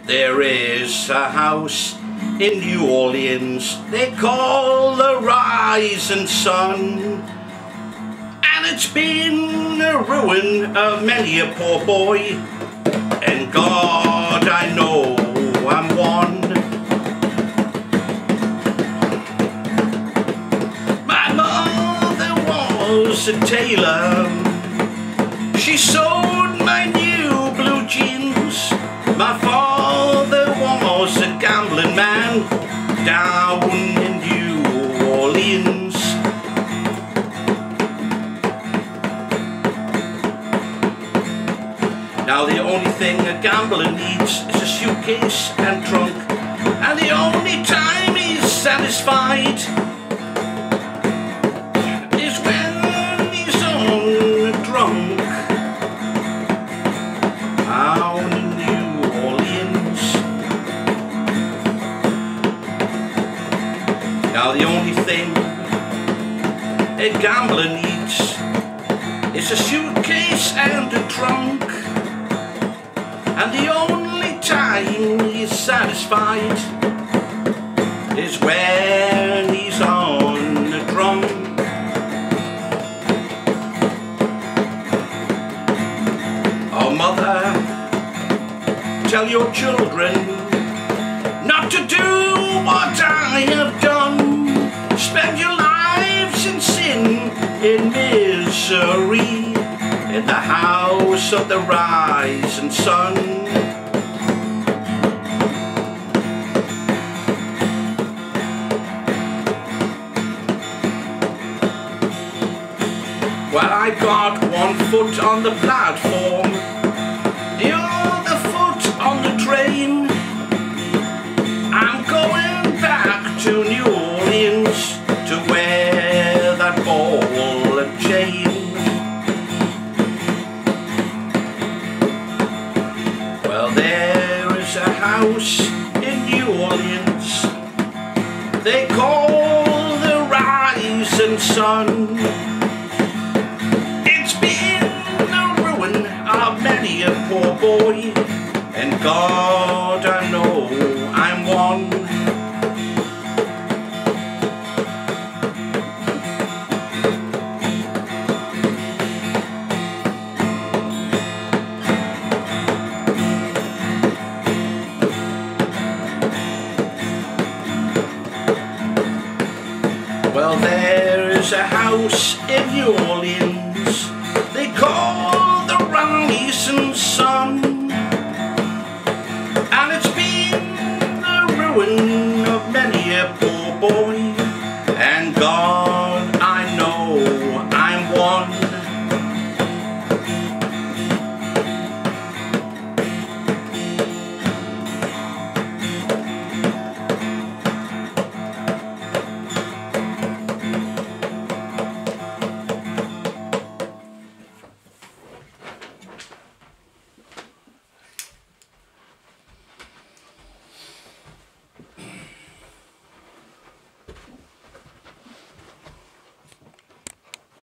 There is a house in New Orleans they call the Rising Sun, and it's been a ruin of many a poor boy, and God, I know I'm one. My mother was a tailor, she sewed my new blue jeans. My father was a gambling man down in New Orleans. Now the only thing a gambler needs is a suitcase and trunk, and the only time he's satisfied is when he's on a drunk. Down in New Orleans. Now the only thing a gambler needs is a suitcase and a trunk, and the only time he's satisfied is when he's on a drunk. Oh mother, tell your children not to do what I have done. Spend your lives in sin, in misery, in the house of the rising sun. Well, I got one foot on the platform, the other foot on the train. I'm going back to New Orleans to wear that ball and chain. Well, there is a house in New Orleans they call the Rising Sun. It's been the ruin of many a poor boy, and God, I know I'm one. Well, there is a house in New Orleans they call the Rising Sun, and it's been the ruin of many a poor boy,